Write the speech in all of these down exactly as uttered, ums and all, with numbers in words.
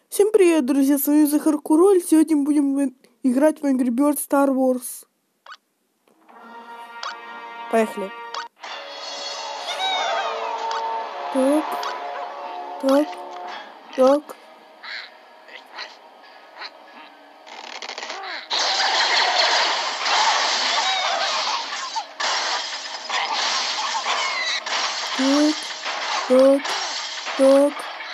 Всем привет, друзья, с вами Захар Куроль. Сегодня мы будем играть в Angry Birds Star Wars. Поехали. Так, так, так. Так, так, так.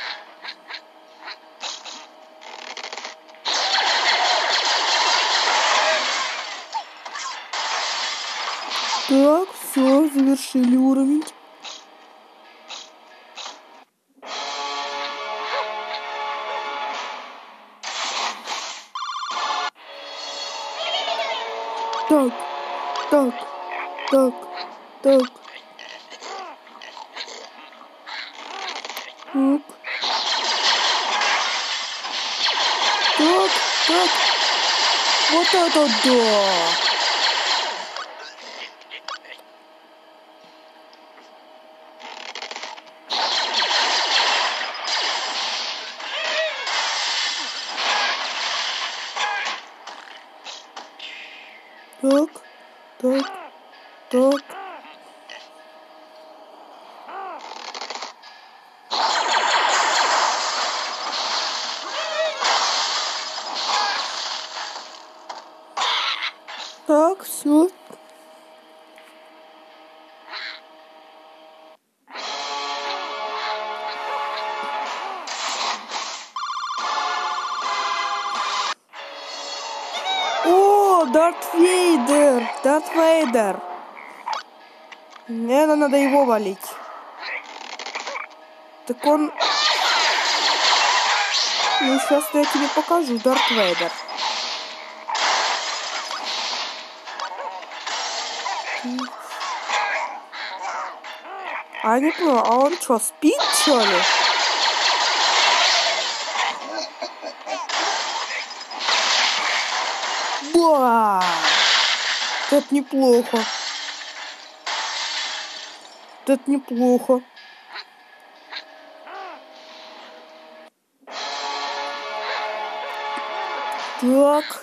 Так, все, завершили уровень. Так, так, так, так. Так. Так, так. Вот это да! Так, так, так. Так, все. О, Дарт Вейдер! Дарт Вейдер! Наверное, надо его валить. Так он... Ну, сейчас я тебе покажу, Дарт Вейдер. А не понял, а он что, спит, что ли? Ба! Это неплохо. Это неплохо. Так.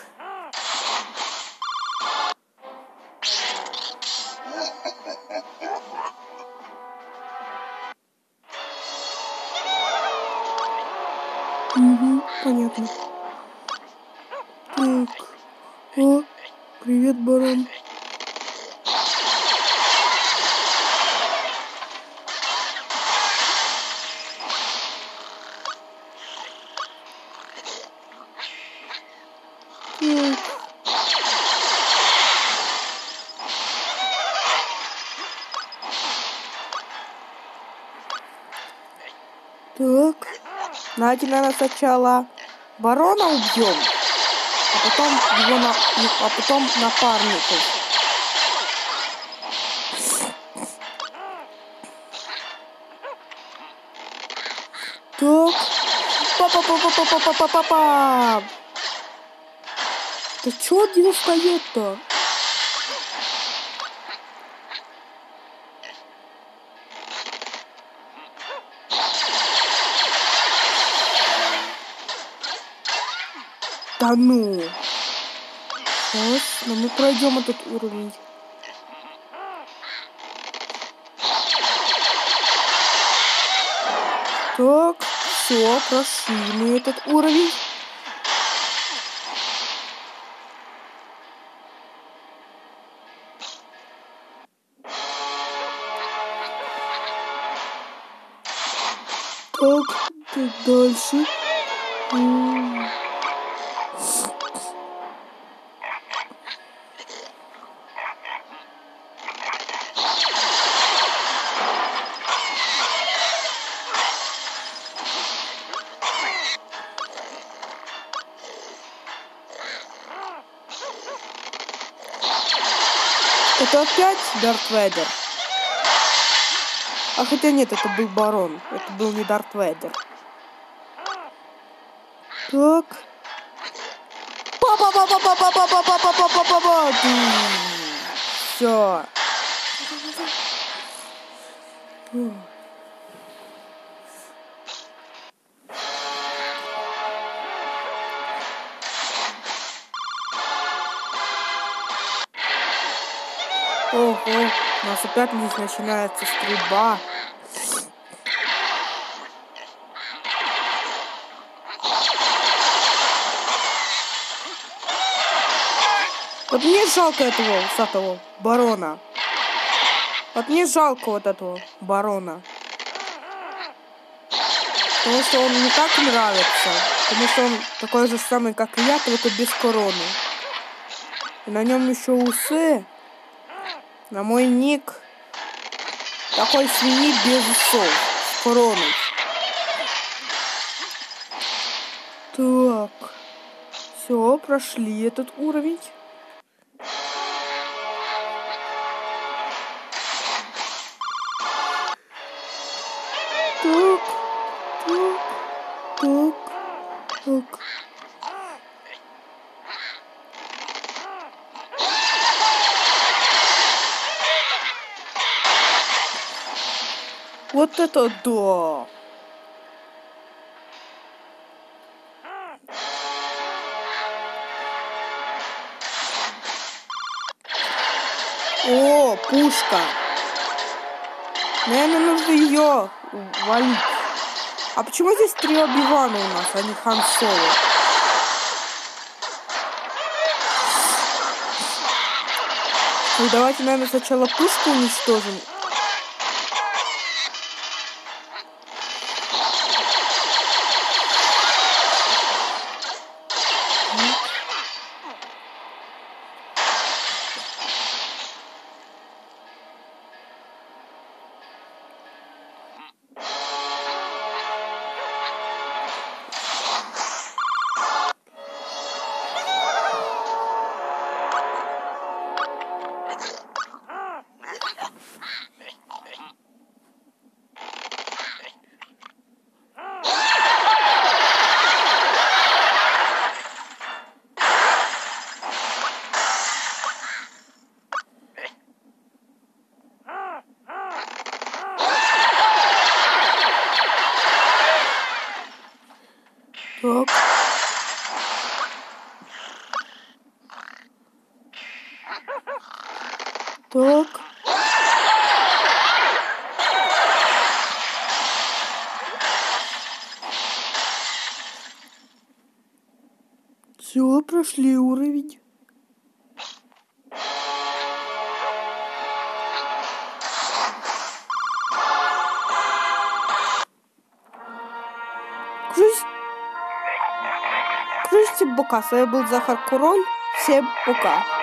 Угу, понятно. Так. О, привет, баран. Так. Так. Давайте, наверное, сначала барона убьем, а потом его на... а потом напарников. Так. Па-па-па-па-па-па-па-па-па. Да чё один встает-то? Да ну. Сейчас, но мы пройдем этот уровень. Так, все, прошли мы этот уровень. Так, так дальше. М-м. Это опять Дарт Вейдер? А хотя нет, это был барон. Это был не Дарт Вейдер. Так. Па-па-па-па-па-па-па-па-па-па-па-па-па. Все. Ого, у нас опять здесь начинается стрельба. Вот мне жалко этого усатого барона. Вот мне жалко вот этого барона. Потому что он мне так нравится. Потому что он такой же самый, как и я, только без короны. И на нем еще усы. На мой ник такой свиньи без усов. С короной. Так. Все, прошли этот уровень. Так. Так. Так. Так. Вот это да! О, пушка! Наверное, нужно ее валить. А почему здесь три Оби-Вана у нас, а не Хан Соло? Ну, давайте, наверное, сначала пушку уничтожим. Так. Так. Все, прошли уровень. Крысь. Крысь, бока. С вами был Захар Король. Всем пока.